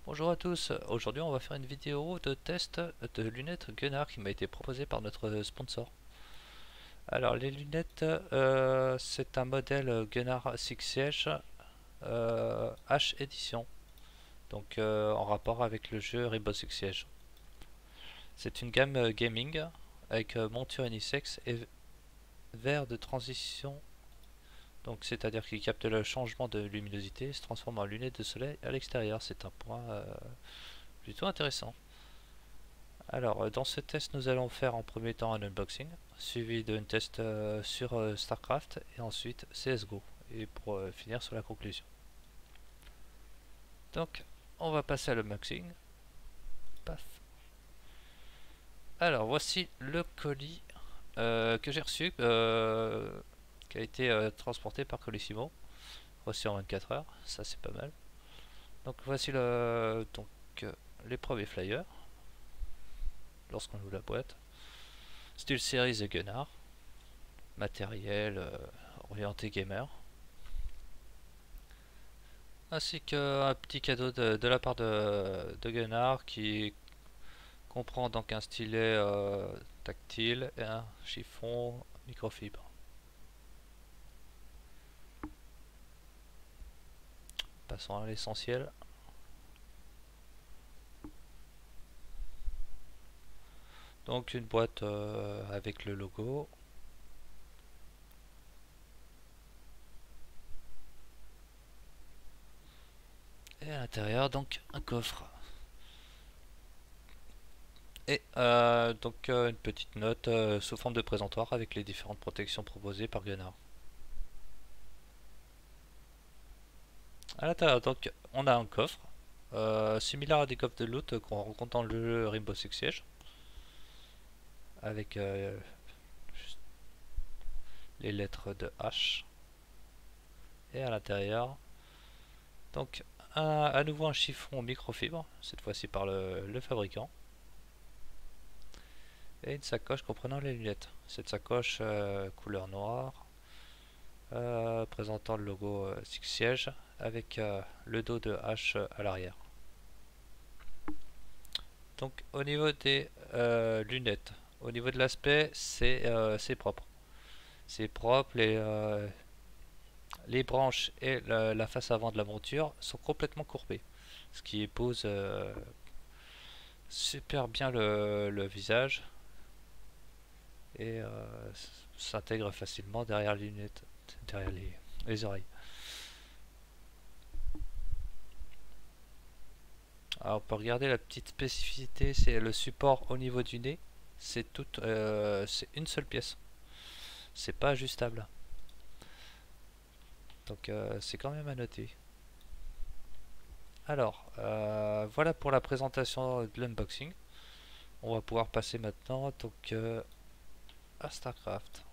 Bonjour à tous, aujourd'hui on va faire une vidéo de test de lunettes Gunnar qui m'a été proposée par notre sponsor. Alors les lunettes, c'est un modèle Gunnar Six Siege H Edition, donc en rapport avec le jeu Rainbow Six Siege. C'est une gamme gaming avec monture unisex et verre de transition, donc c'est-à-dire qu'il capte le changement de luminosité et se transforme en lunettes de soleil à l'extérieur. C'est un point plutôt intéressant. Alors, dans ce test, nous allons faire en premier temps un unboxing, suivi d'un test sur StarCraft et ensuite CSGO, et pour finir sur la conclusion. Donc, on va passer à l'unboxing. Paf. Alors, voici le colis que j'ai reçu, qui a été transporté par Colissimo. Voici en 24 heures, ça c'est pas mal. Donc, voici les premiers flyers, lorsqu'on ouvre la boîte. Style Series de Gunnar. Matériel orienté gamer, ainsi qu'un petit cadeau de la part de Gunnar qui comprend donc un stylet tactile et un chiffon microfibre. Passons à l'essentiel. Donc une boîte avec le logo. Et à l'intérieur donc un coffre. Et une petite note sous forme de présentoir avec les différentes protections proposées par Gunnar. À l'intérieur donc on a un coffre similaire à des coffres de loot qu'on rencontre dans le jeu Rainbow Six Siege, avec les lettres de H. Et à l'intérieur donc à nouveau un chiffon microfibre, cette fois-ci par le fabricant, et une sacoche comprenant les lunettes. Cette sacoche couleur noire, présentant le logo Six Siege avec le dos de H à l'arrière. Donc au niveau des lunettes, au niveau de l'aspect, c'est propre. C'est propre, les branches et la face avant de la monture sont complètement courbées, ce qui épouse super bien le visage et s'intègre facilement derrière les lunettes, derrière les oreilles. Alors on peut regarder la petite spécificité, c'est le support au niveau du nez, c'est c'est une seule pièce, c'est pas ajustable, donc c'est quand même à noter. Alors voilà pour la présentation de l'unboxing. On va pouvoir passer maintenant à StarCraft.